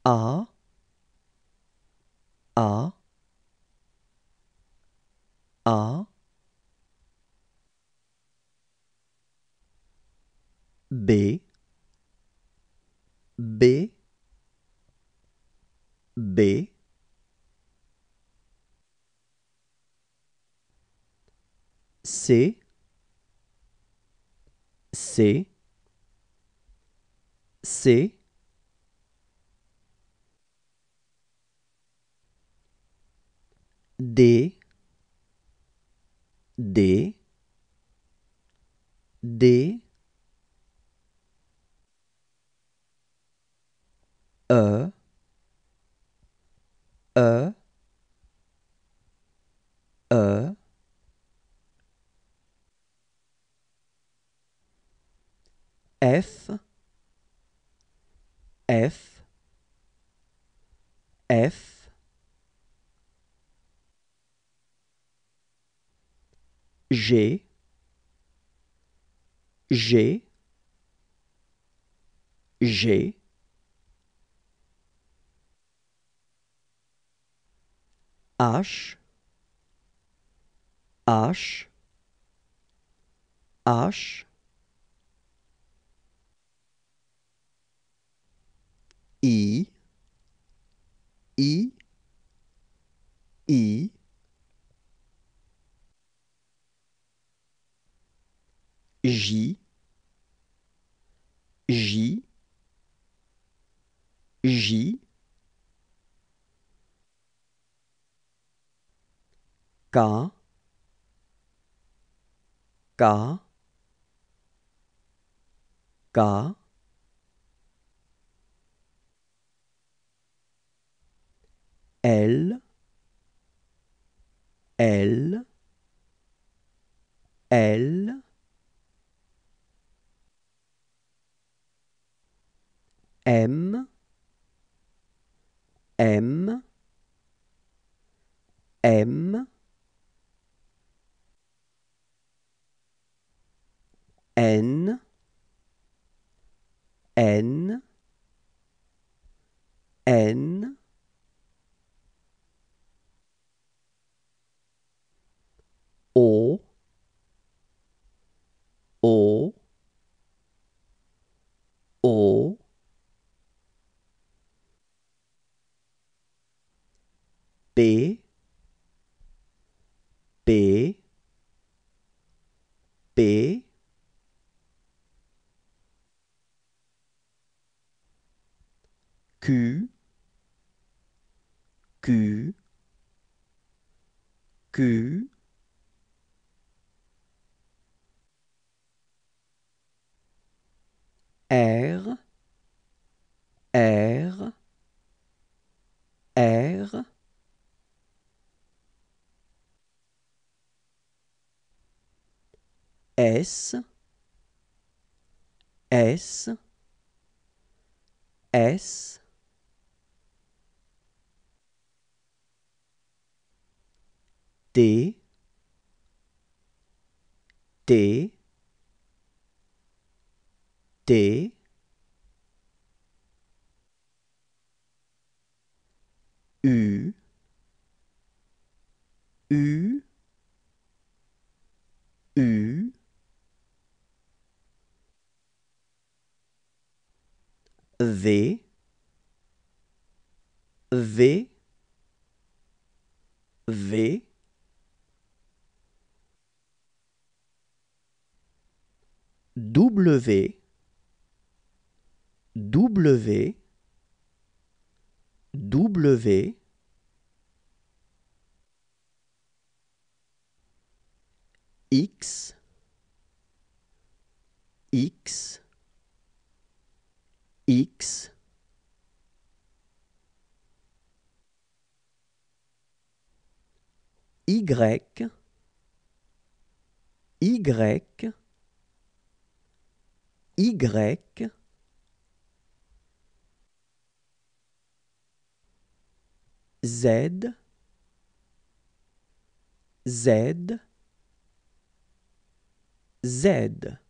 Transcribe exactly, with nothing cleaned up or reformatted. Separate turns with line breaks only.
A, A, A, B, B, B, C, C, C, D, D, D, E, E, E, F, F, F, G, G, G, H, H, H, I, I, I, J, J, J, K, K, K, L, L, L, M, M, M, N, N, N, O, O, O, P, P, P, Q, Q, Q, R, R, R, S, S, S, T, T, T, U, U, U, V, V, V, W, W, W, X, X, X, Y, Y, Y, Z, Z, Z.